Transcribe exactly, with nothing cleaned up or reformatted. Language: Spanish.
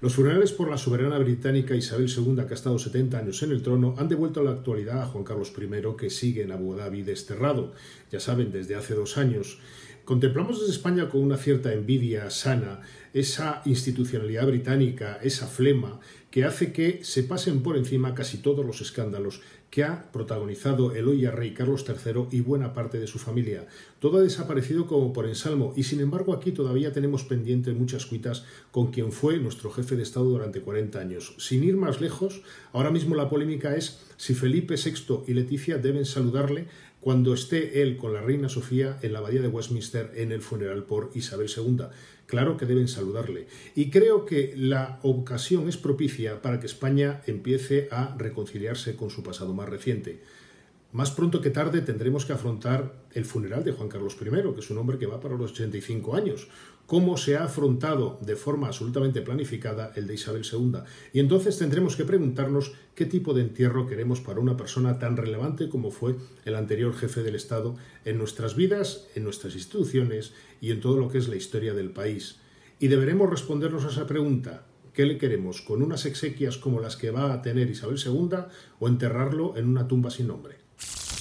Los funerales por la soberana británica Isabel segunda, que ha estado setenta años en el trono, han devuelto a la actualidad a Juan Carlos primero, que sigue en Abu Dhabi desterrado, ya saben, desde hace dos años. Contemplamos desde España con una cierta envidia sana esa institucionalidad británica, esa flema que hace que se pasen por encima casi todos los escándalos que ha protagonizado el hoy ya rey Carlos tercero y buena parte de su familia. Todo ha desaparecido como por ensalmo y sin embargo aquí todavía tenemos pendientes muchas cuitas con quien fue nuestro jefe de Estado durante cuarenta años. Sin ir más lejos, ahora mismo la polémica es si Felipe sexto y Leticia deben saludarle cuando esté él con la reina Sofía en la abadía de Westminster en el funeral por Isabel segunda. Claro que deben saludarle. Y creo que la ocasión es propicia para que España empiece a reconciliarse con su pasado más reciente. Más pronto que tarde tendremos que afrontar el funeral de Juan Carlos primero, que es un hombre que va para los ochenta y cinco años. Cómo se ha afrontado de forma absolutamente planificada el de Isabel segunda. Y entonces tendremos que preguntarnos qué tipo de entierro queremos para una persona tan relevante como fue el anterior jefe del Estado en nuestras vidas, en nuestras instituciones y en todo lo que es la historia del país. Y deberemos respondernos a esa pregunta. ¿Qué le queremos? ¿Con unas exequias como las que va a tener Isabel segunda o enterrarlo en una tumba sin nombre?